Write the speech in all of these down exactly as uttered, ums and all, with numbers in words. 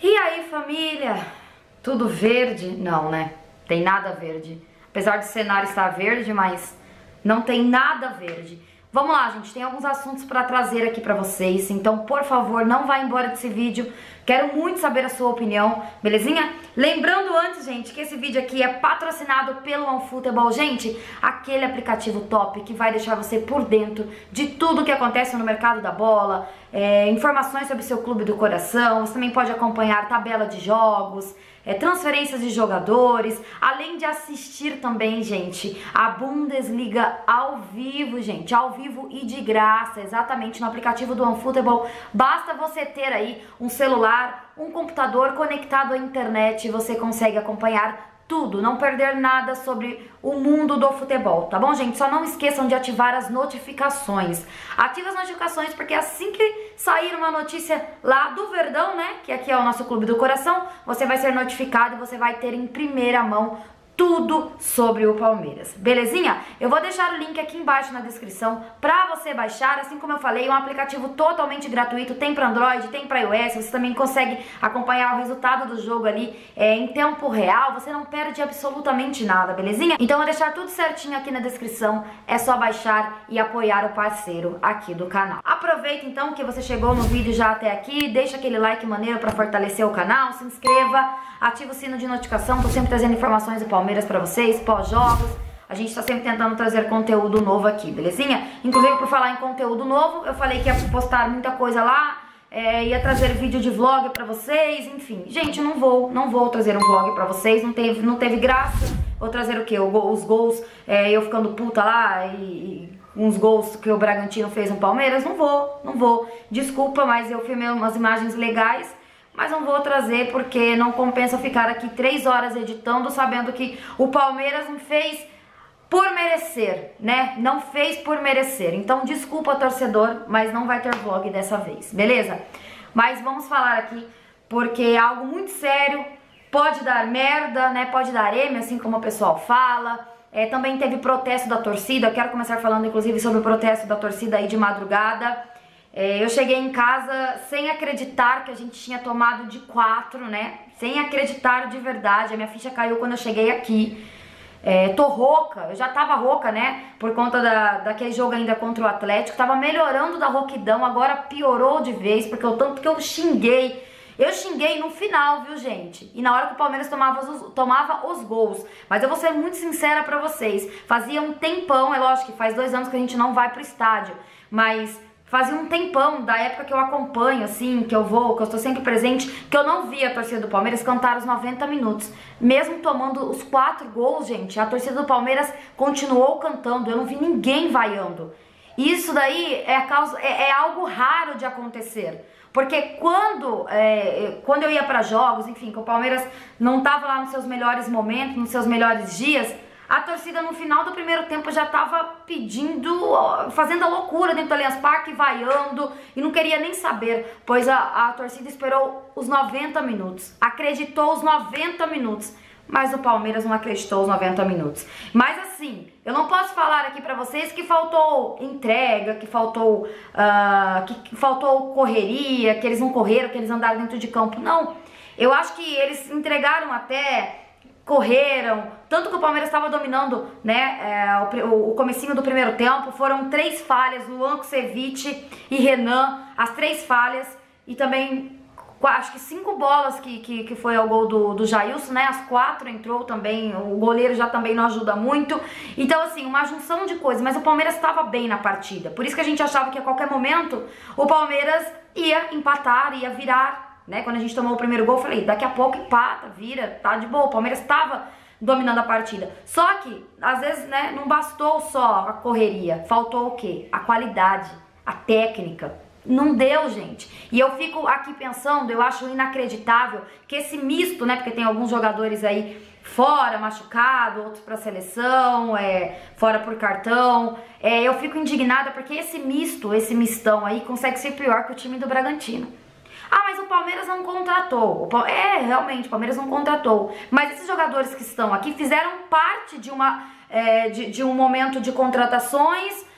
E aí, família? Tudo verde? Não, né? Tem nada verde. Apesar do cenário estar verde, mas não tem nada verde. Vamos lá, gente, tem alguns assuntos para trazer aqui para vocês, então, por favor, não vá embora desse vídeo. Quero muito saber a sua opinião, belezinha? Lembrando antes, gente, que esse vídeo aqui é patrocinado pelo OneFootball. Gente, aquele aplicativo top que vai deixar você por dentro de tudo que acontece no mercado da bola, é, informações sobre seu clube do coração. Você também pode acompanhar tabela de jogos, é, transferências de jogadores, além de assistir também, gente, a Bundesliga ao vivo, gente, ao vivo e de graça, exatamente no aplicativo do OneFootball. Basta você ter aí um celular, um computador conectado à internet e você consegue acompanhar tudo, não perder nada sobre o mundo do futebol, tá bom, gente? Só não esqueçam de ativar as notificações. Ativa as notificações porque assim que sair uma notícia lá do Verdão, né, que aqui é o nosso clube do coração, você vai ser notificado e você vai ter em primeira mão tudo sobre o Palmeiras, belezinha? Eu vou deixar o link aqui embaixo na descrição pra você baixar, assim como eu falei, é um aplicativo totalmente gratuito, tem pra Android, tem pra iOS, você também consegue acompanhar o resultado do jogo ali é, em tempo real, você não perde absolutamente nada, belezinha? Então eu vou deixar tudo certinho aqui na descrição, é só baixar e apoiar o parceiro aqui do canal. Aproveita então que você chegou no vídeo já até aqui, deixa aquele like maneiro pra fortalecer o canal, se inscreva, ativa o sino de notificação, tô sempre trazendo informações do Palmeiras pra vocês, pós-jogos. A gente tá sempre tentando trazer conteúdo novo aqui, belezinha? Inclusive, por falar em conteúdo novo, eu falei que ia postar muita coisa lá, é, ia trazer vídeo de vlog pra vocês, enfim. Gente, não vou, não vou trazer um vlog pra vocês, não teve, não teve graça. Vou trazer o quê? Os gols, é, eu ficando puta lá e... e uns gols que o Bragantino fez no Palmeiras, não vou, não vou. Desculpa, mas eu filmei umas imagens legais, mas não vou trazer porque não compensa ficar aqui três horas editando sabendo que o Palmeiras não fez por merecer, né? Não fez por merecer. Então, desculpa, torcedor, mas não vai ter vlog dessa vez, beleza? Mas vamos falar aqui porque é algo muito sério, pode dar merda, né? Pode dar M, assim como o pessoal fala. É, também teve protesto da torcida, eu quero começar falando inclusive sobre o protesto da torcida aí de madrugada. É, eu cheguei em casa sem acreditar que a gente tinha tomado de quatro, né? Sem acreditar de verdade, a minha ficha caiu quando eu cheguei aqui. É, tô rouca, eu já tava rouca, né? Por conta da, daquele jogo ainda contra o Atlético, tava melhorando da rouquidão, agora piorou de vez, porque o tanto que eu xinguei. Eu xinguei no final, viu, gente? E na hora que o Palmeiras tomava os, tomava os gols. Mas eu vou ser muito sincera pra vocês. Fazia um tempão, é lógico que faz dois anos que a gente não vai pro estádio. Mas fazia um tempão, da época que eu acompanho, assim, que eu vou, que eu estou sempre presente, que eu não via a torcida do Palmeiras cantar os noventa minutos. Mesmo tomando os quatro gols, gente, a torcida do Palmeiras continuou cantando. Eu não vi ninguém vaiando. Isso daí é, a causa, é, é algo raro de acontecer. Porque quando, é, quando eu ia para jogos, enfim, que o Palmeiras não estava lá nos seus melhores momentos, nos seus melhores dias, a torcida no final do primeiro tempo já estava pedindo, fazendo a loucura dentro do Allianz Parque, vaiando, e não queria nem saber, pois a, a torcida esperou os noventa minutos, acreditou os noventa minutos. Mas o Palmeiras não acreditou os noventa minutos. Mas assim, eu não posso falar aqui pra vocês que faltou entrega, que faltou, uh, que, que faltou correria, que eles não correram, que eles andaram dentro de campo. Não, eu acho que eles entregaram até, correram, tanto que o Palmeiras estava dominando, né, é, o, o comecinho do primeiro tempo. Foram três falhas, Luan Kusevich e Renan, as três falhas, e também... acho que cinco bolas que, que, que foi ao gol do, do Jailson, né? As quatro entrou também, o goleiro já também não ajuda muito. Então, assim, uma junção de coisas, mas o Palmeiras estava bem na partida. Por isso que a gente achava que a qualquer momento o Palmeiras ia empatar, ia virar, né? Quando a gente tomou o primeiro gol, eu falei, daqui a pouco empata, vira, tá de boa. O Palmeiras estava dominando a partida. Só que, às vezes, né, não bastou só a correria, faltou o quê? A qualidade, a técnica. Não deu, gente. E eu fico aqui pensando, eu acho inacreditável que esse misto, né, porque tem alguns jogadores aí fora, machucado, outros pra seleção, é, fora por cartão, é, eu fico indignada porque esse misto, esse mistão aí consegue ser pior que o time do Bragantino. Ah, mas o Palmeiras não contratou. O, é, realmente, o Palmeiras não contratou. Mas esses jogadores que estão aqui fizeram parte de, uma, é, de, de um momento de contratações,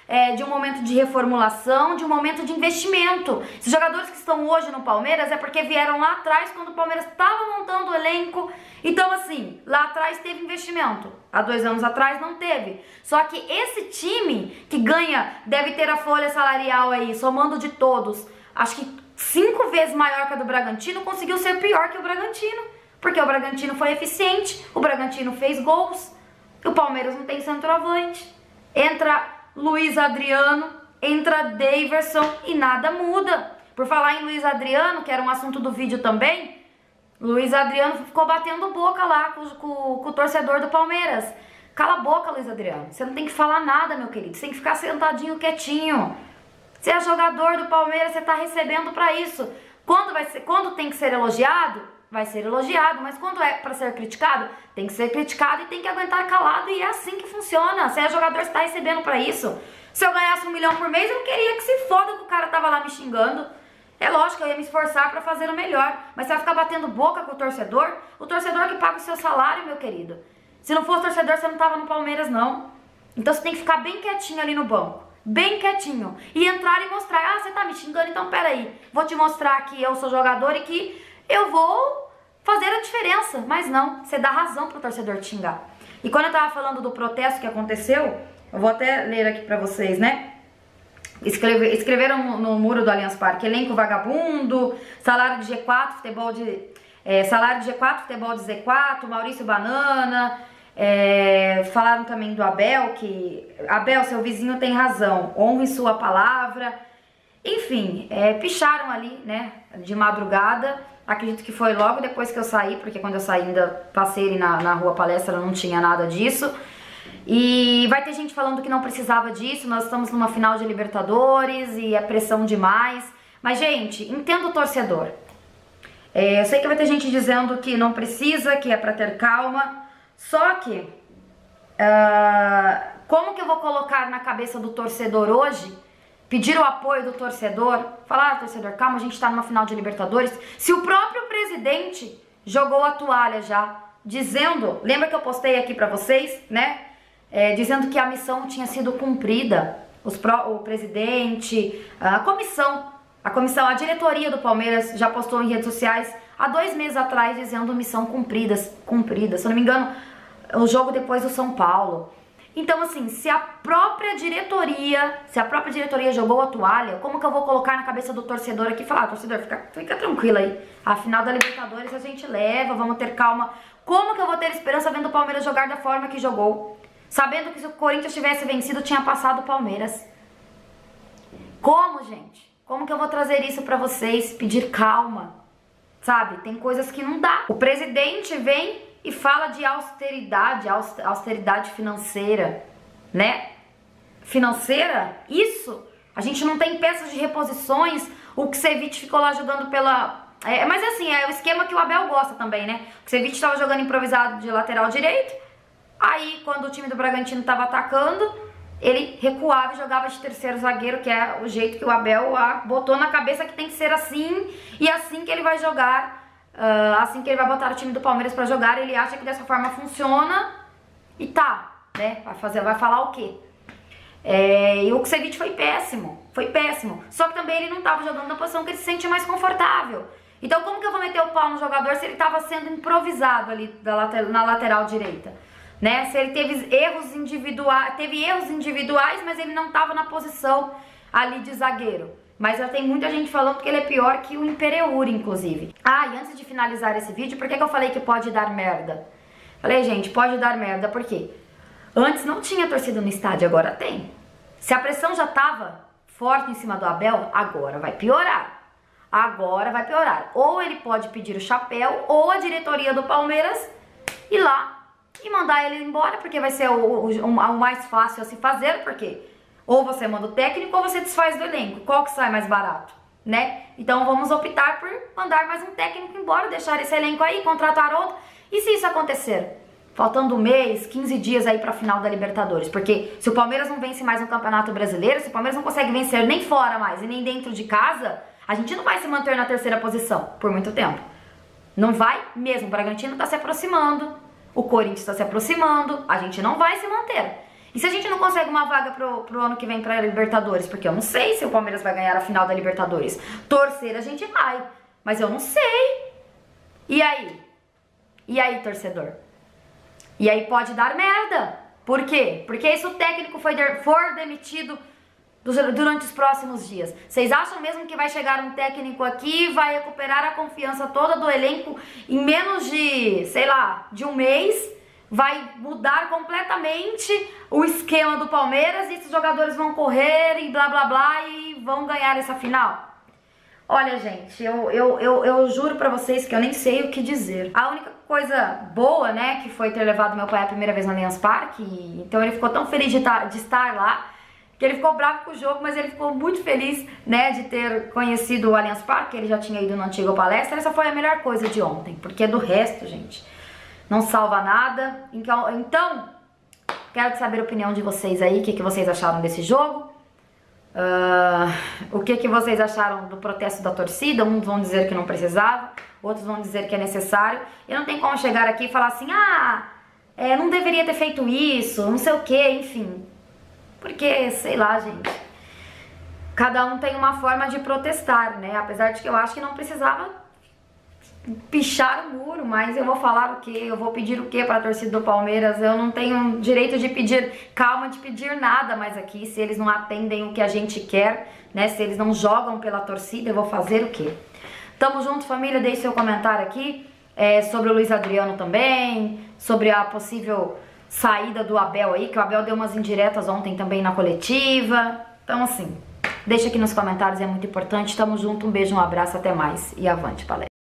é, de um momento de reformulação, de um momento de investimento. Esses jogadores que estão hoje no Palmeiras é porque vieram lá atrás, quando o Palmeiras estava montando o elenco. Então, assim, lá atrás teve investimento. Há dois anos atrás não teve. Só que esse time que ganha, deve ter a folha salarial aí, somando de todos, acho que cinco vezes maior que a do Bragantino, conseguiu ser pior que o Bragantino. Porque o Bragantino foi eficiente, o Bragantino fez gols, o Palmeiras não tem centroavante. Entra Luiz Adriano, entra Daverson e nada muda. Por falar em Luiz Adriano, que era um assunto do vídeo também, Luiz Adriano ficou batendo boca lá com, com, com o torcedor do Palmeiras. Cala a boca, Luiz Adriano. Você não tem que falar nada, meu querido. Você tem que ficar sentadinho, quietinho. Você é jogador do Palmeiras, você tá recebendo pra isso. Quando, vai ser, quando tem que ser elogiado, vai ser elogiado. Mas quando é pra ser criticado, tem que ser criticado e tem que aguentar calado. E é assim que funciona. Você é jogador, você tá recebendo pra isso. Se eu ganhasse um milhão por mês, eu queria que se foda que o cara tava lá me xingando. É lógico que eu ia me esforçar pra fazer o melhor. Mas você vai ficar batendo boca com o torcedor? O torcedor que paga o seu salário, meu querido. Se não fosse torcedor, você não tava no Palmeiras, não. Então você tem que ficar bem quietinho ali no banco. Bem quietinho. E entrar e mostrar. Ah, você tá me xingando? Então peraí. Vou te mostrar que eu sou jogador e que eu vou fazer a diferença. Mas não, você dá razão pro torcedor te xingar. E quando eu tava falando do protesto que aconteceu, eu vou até ler aqui pra vocês, né? Escreve, escreveram no, no muro do Allianz Parque: elenco vagabundo, salário de G quatro, futebol de... É, salário de G quatro, futebol de Z quatro, Maurício Banana. É, falaram também do Abel, que... Abel, seu vizinho tem razão, honre sua palavra. Enfim, é, picharam ali, né, de madrugada. Acredito que foi logo depois que eu saí, porque quando eu saí ainda passei ali na, na Rua Palestra, não tinha nada disso. E vai ter gente falando que não precisava disso, nós estamos numa final de Libertadores e é pressão demais. Mas, gente, entenda o torcedor. É, eu sei que vai ter gente dizendo que não precisa, que é pra ter calma. Só que, uh, como que eu vou colocar na cabeça do torcedor hoje, pedir o apoio do torcedor, falar, ah, torcedor, calma, a gente tá numa final de Libertadores, se o próprio presidente jogou a toalha já, dizendo, lembra que eu postei aqui pra vocês, né? É, dizendo que a missão tinha sido cumprida. Os pro, o presidente, a comissão, a comissão, a diretoria do Palmeiras já postou em redes sociais há dois meses atrás dizendo missão cumprida, cumprida. Se eu não me engano, o jogo depois do São Paulo. Então, assim, se a própria diretoria, se a própria diretoria jogou a toalha, como que eu vou colocar na cabeça do torcedor aqui e falar, ah, torcedor, fica, fica tranquilo aí. A final da Libertadores a gente leva, vamos ter calma. Como que eu vou ter esperança vendo o Palmeiras jogar da forma que jogou? Sabendo que se o Corinthians tivesse vencido, tinha passado o Palmeiras. Como, gente? Como que eu vou trazer isso pra vocês? Pedir calma. Sabe? Tem coisas que não dá. O presidente vem e fala de austeridade, austeridade financeira, né? Financeira? Isso? A gente não tem peças de reposições. O Ksevich ficou lá jogando pela... É, mas assim, é o esquema que o Abel gosta também, né? O Ksevich estava jogando improvisado de lateral direito. Aí, quando o time do Bragantino estava atacando, ele recuava e jogava de terceiro zagueiro, que é o jeito que o Abel a, botou na cabeça que tem que ser assim, e assim que ele vai jogar, uh, assim que ele vai botar o time do Palmeiras para jogar, ele acha que dessa forma funciona, e tá, né? Vai fazer, vai falar o quê? É, e o Ksevich foi péssimo, foi péssimo. Só que também ele não estava jogando na posição que ele se sente mais confortável. Então, como que eu vou meter o pau no jogador se ele estava sendo improvisado ali da lateral, na lateral direita? Né? Se ele teve erros individuais, teve erros individuais, mas ele não estava na posição ali de zagueiro. Mas já tem muita gente falando que ele é pior que o Imperiur, inclusive. Ah, e antes de finalizar esse vídeo, por que que eu falei que pode dar merda? Falei, gente, pode dar merda, por quê? Antes não tinha torcida no estádio, agora tem. Se a pressão já estava forte em cima do Abel, agora vai piorar. Agora vai piorar. Ou ele pode pedir o chapéu, ou a diretoria do Palmeiras ir lá e mandar ele embora, porque vai ser o, o, o, o mais fácil a se fazer, porque ou você manda o técnico ou você desfaz do elenco. Qual que sai mais barato, né? Então vamos optar por mandar mais um técnico embora, deixar esse elenco aí, contratar outro. E se isso acontecer? Faltando um mês, quinze dias aí pra final da Libertadores. Porque se o Palmeiras não vence mais no Campeonato Brasileiro, se o Palmeiras não consegue vencer nem fora mais e nem dentro de casa, a gente não vai se manter na terceira posição por muito tempo. Não vai mesmo. O Bragantino tá se aproximando. O Corinthians está se aproximando, a gente não vai se manter. E se a gente não consegue uma vaga pro, pro ano que vem pra Libertadores? Porque eu não sei se o Palmeiras vai ganhar a final da Libertadores. Torcer a gente vai, mas eu não sei. E aí? E aí, torcedor? E aí pode dar merda. Por quê? Porque se o técnico foi de, for demitido durante os próximos dias, vocês acham mesmo que vai chegar um técnico aqui e vai recuperar a confiança toda do elenco em menos de, sei lá, de um mês? Vai mudar completamente o esquema do Palmeiras e esses jogadores vão correr e blá blá blá e vão ganhar essa final? Olha, gente, eu, eu, eu, eu juro pra vocês que eu nem sei o que dizer. A única coisa boa, né, que foi ter levado meu pai a primeira vez no Allianz Parque, então ele ficou tão feliz de, tar, de estar lá, que ele ficou bravo com o jogo, mas ele ficou muito feliz, né, de ter conhecido o Allianz Parque, ele já tinha ido no antigo palestra. Essa foi a melhor coisa de ontem, porque do resto, gente, não salva nada. Então, então quero saber a opinião de vocês aí, o que, que vocês acharam desse jogo. Uh, o que, que vocês acharam do protesto da torcida? Uns vão dizer que não precisava, outros vão dizer que é necessário. E não tem como chegar aqui e falar assim, ah, é, não deveria ter feito isso, não sei o que, enfim. Porque, sei lá, gente, cada um tem uma forma de protestar, né? Apesar de que eu acho que não precisava pichar o muro, mas eu vou falar o quê? Eu vou pedir o quê para a torcida do Palmeiras? Eu não tenho direito de pedir, calma, de pedir nada mais aqui, se eles não atendem o que a gente quer, né? Se eles não jogam pela torcida, eu vou fazer o quê? Tamo junto, família, deixe seu comentário aqui é, sobre o Luiz Adriano também, sobre a possível saída do Abel aí, que o Abel deu umas indiretas ontem também na coletiva. Então, assim, deixa aqui nos comentários, é muito importante. Tamo junto, um beijo, um abraço, até mais e avante, palestra.